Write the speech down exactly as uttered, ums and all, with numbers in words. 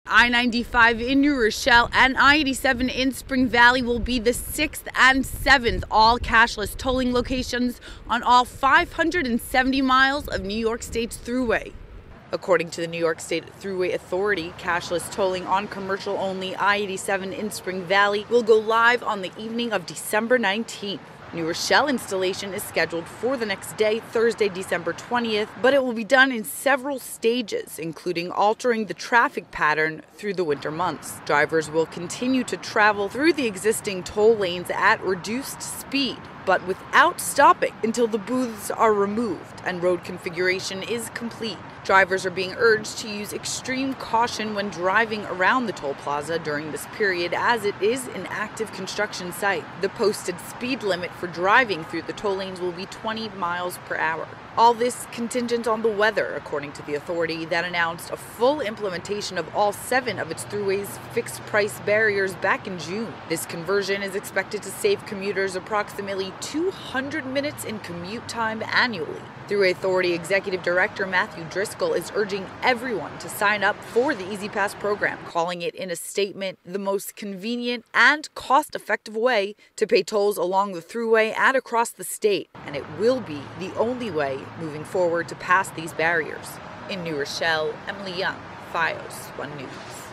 I ninety-five in New Rochelle and I eighty-seven in Spring Valley will be the sixth and seventh all cashless tolling locations on all five hundred seventy miles of New York State's Thruway. According to the New York State Thruway Authority, cashless tolling on commercial-only I eighty-seven in Spring Valley will go live on the evening of December nineteenth. New Rochelle installation is scheduled for the next day, Thursday, December twentieth, but it will be done in several stages, including altering the traffic pattern through the winter months. Drivers will continue to travel through the existing toll lanes at reduced speed, but without stopping until the booths are removed and road configuration is complete. Drivers are being urged to use extreme caution when driving around the toll plaza during this period, as it is an active construction site. The posted speed limit for driving through the toll lanes will be twenty miles per hour. All this contingent on the weather, according to the authority that announced a full implementation of all seven of its Thruway's fixed-price barriers back in June. This conversion is expected to save commuters approximately two hundred minutes in commute time annually. Thruway Authority Executive Director Matthew Driscoll is urging everyone to sign up for the Easy Pass program, calling it in a statement the most convenient and cost-effective way to pay tolls along the Thruway and across the state, and it will be the only way moving forward to pass these barriers. In New Rochelle, Emily Young, FiOS one News.